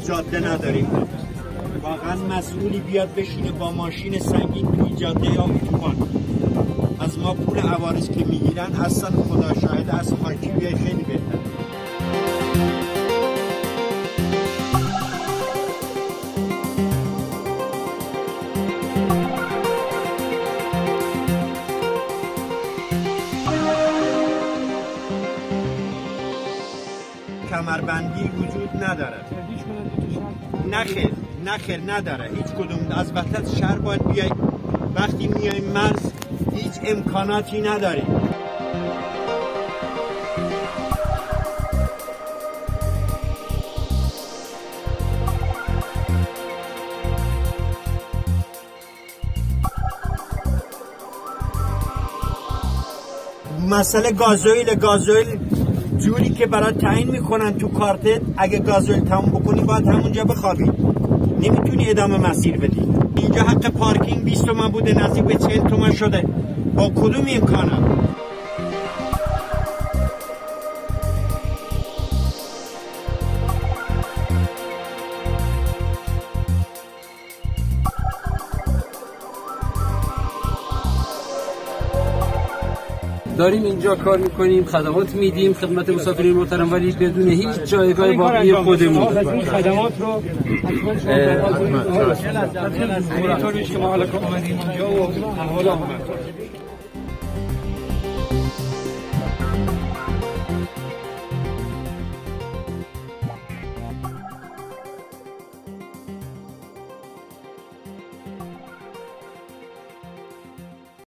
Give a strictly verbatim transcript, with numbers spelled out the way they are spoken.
جاده نداریم. واقعا مسئولی بیاد بشینه با ماشین سنگین توی جاده یا اتوبان از ما پول عوارض که میگیرن اصلا خدا شاهد از خاکی بیای خیلی بهتر. کمربندی وجود نداره. نخیر نخیر نداره هیچ کدوم. از وسط شهر باید بیای، وقتی میای مرز هیچ امکاناتی نداری. مسئله گازوئیل گازوئیل جوری که برای تعیین میکنن تو کارتت، اگه گازوئیل تموم بکنی باید همونجا بخوابی، نمیتونی ادامه مسیر بدی. اینجا حق پارکینگ بیست تومن بوده نزدیک به چهل تومن شده. با کدوم امکانات؟ داریم اینجا کار میکنیم، خدمات میدیم خدمت مسافرین محترم، ولی بدون هیچ جایگاه واقعی خودمون. این خدمات رو حتما شما اینطوریش که ما حالا اومدیم اونجا و احوال آمد